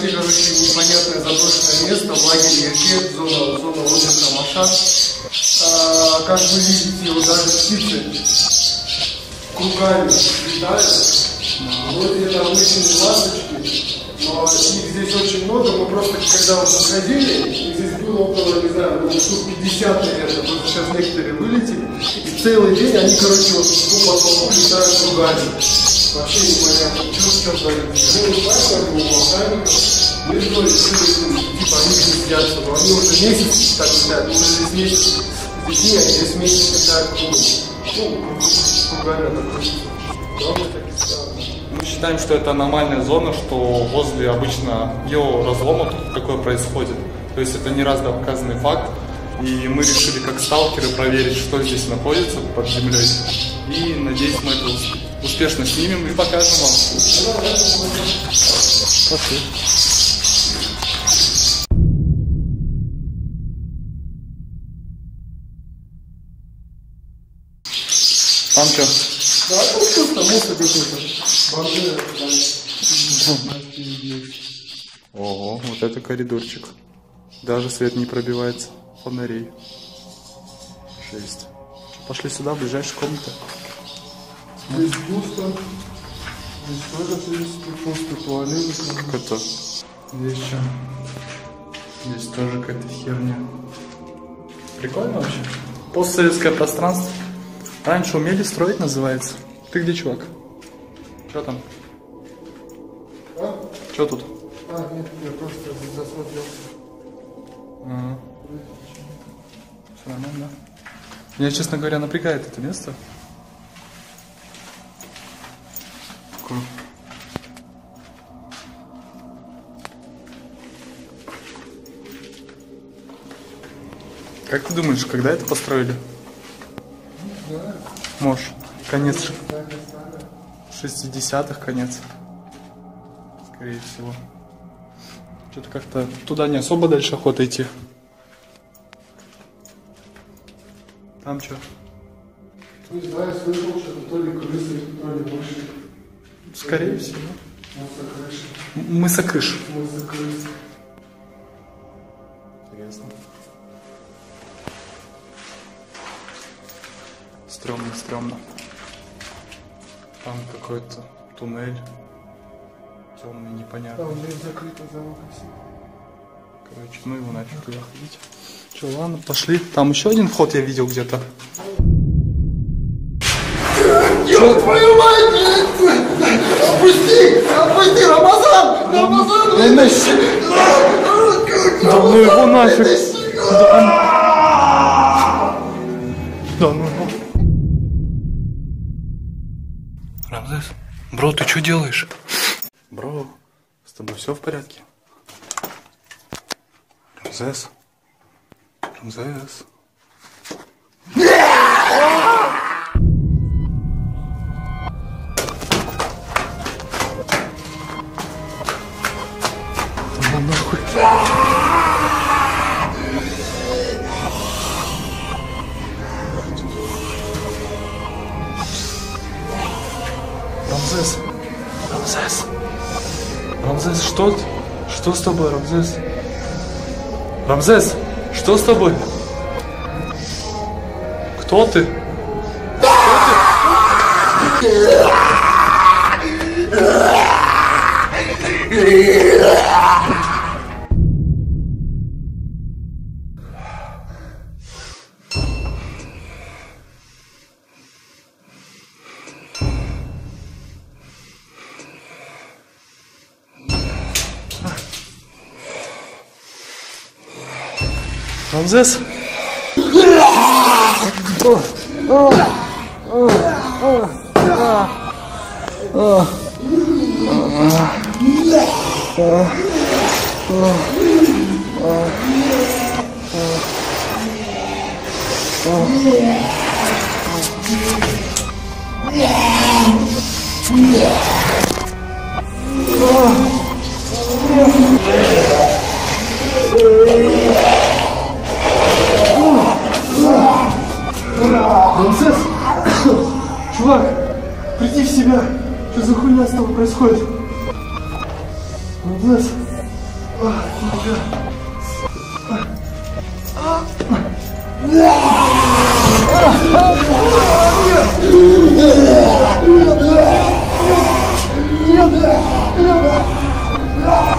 вообще, короче, непонятное заброшенное место, лагерь Еркек, зона отдыха Машат. Как вы видите, вот даже птицы кругами летают. Вот это обычные ласточки, но их здесь очень много. Мы просто, когда вот заходили, их здесь было около, не знаю, штук 50, наверное, просто сейчас некоторые вылетели. И целый день они, короче, вот по потолку летают кругами. Вообще непонятно, что творится. Мы ушли, мы решили, типа, они сидятся, но они уже месяц так летают, уже здесь месяц с детьми, они здесь месяц летают кругами, Мы считаем, что это аномальная зона, что возле обычно георазлома такое происходит. То есть это не раз доказанный факт. И мы решили как сталкеры проверить, что здесь находится под землей. И надеюсь, мы это успешно снимем и покажем вам. Пошли. Там что? Да, тут просто мусор какой-то. Ого, вот это коридорчик. Даже свет не пробивается. Фонарей. Жесть. Пошли сюда, в ближайшую комнату. Здесь пусто. Здесь тоже есть пусто, туалет. Как это? Здесь что? Здесь тоже какая-то херня. Прикольно вообще. Постсоветское пространство. Раньше умели строить, называется. Ты где, чувак? Что там? А? Что тут? А, нет, я просто засмотрелся. Ага. Все нормально, да? Меня, честно говоря, напрягает это место. Такое. Как ты думаешь, когда это построили? Не знаю. Может, конец 60-х, конец. Скорее всего. Что-то как-то туда не особо дальше охота идти. Там что? Не знаю, слышал, что то ли крысы, то ли мыши. Скорее всего. Мысокрыши. Мысокрыш. Мысокрысы. Интересно. Стрёмно, стрёмно. Там какой-то туннель. Темный, непонятный. Там здесь закрыто, замок и все. Короче, ну его нафиг туда ходить. Че, ладно, пошли. Там еще один вход я видел где-то. Ёб твою мать! Опусти! Опусти, Рамазан! Рамазан! Да ну его нафиг! Да ну его. Рамзес, бро, ты что делаешь? Бро, с тобой все в порядке? Рамзес? Рамзес? Да нахуй. Рамзес? Рамзес? Рамзес, что? Что с тобой, Рамзес? Рамзес, что с тобой? Кто ты? Рамзес? Рамзес! Чувак, приди в себя! Что за хуйня с тобой происходит? Рамзес! Нет!